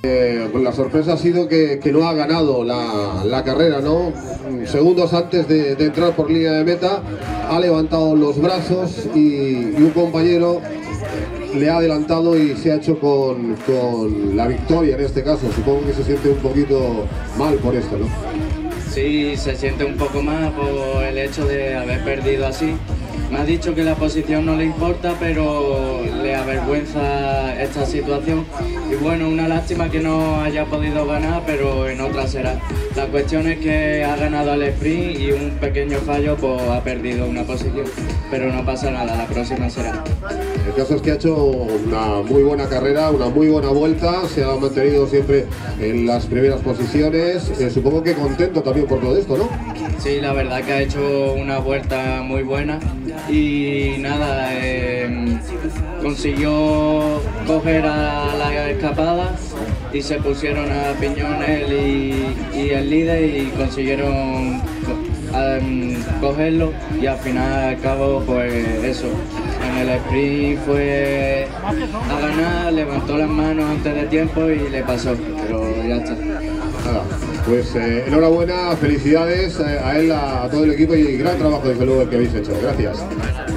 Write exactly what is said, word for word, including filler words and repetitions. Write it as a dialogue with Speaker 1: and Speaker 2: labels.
Speaker 1: Eh, pues la sorpresa ha sido que, que no ha ganado la, la carrera, ¿no? Segundos antes de, de entrar por línea de meta, ha levantado los brazos y, y un compañero le ha adelantado y se ha hecho con, con la victoria en este caso. Supongo que se siente un poquito mal por esto, ¿no?
Speaker 2: Sí, se siente un poco más por el hecho de haber perdido así. Me ha dicho que la posición no le importa, pero le avergüenza esta situación. Y bueno, una lástima que no haya podido ganar, pero en otra será. La cuestión es que ha ganado al sprint y un pequeño fallo pues ha perdido una posición. Pero no pasa nada, la próxima será.
Speaker 1: El caso es que ha hecho una muy buena carrera, una muy buena vuelta, se ha mantenido siempre en las primeras posiciones. Eh, supongo que contento también por todo esto, ¿no?
Speaker 2: Sí, la verdad que ha hecho una vuelta muy buena y nada, eh, consiguió coger a la escapada y se pusieron a piñón él y, y el líder y consiguieron um, cogerlo y al final al cabo pues eso. En el sprint fue a ganar, levantó las manos antes de tiempo y le pasó, pero ya está.
Speaker 1: Nada, pues eh, enhorabuena, felicidades a él, a, a todo el equipo y gran trabajo desde luego el que habéis hecho. Gracias.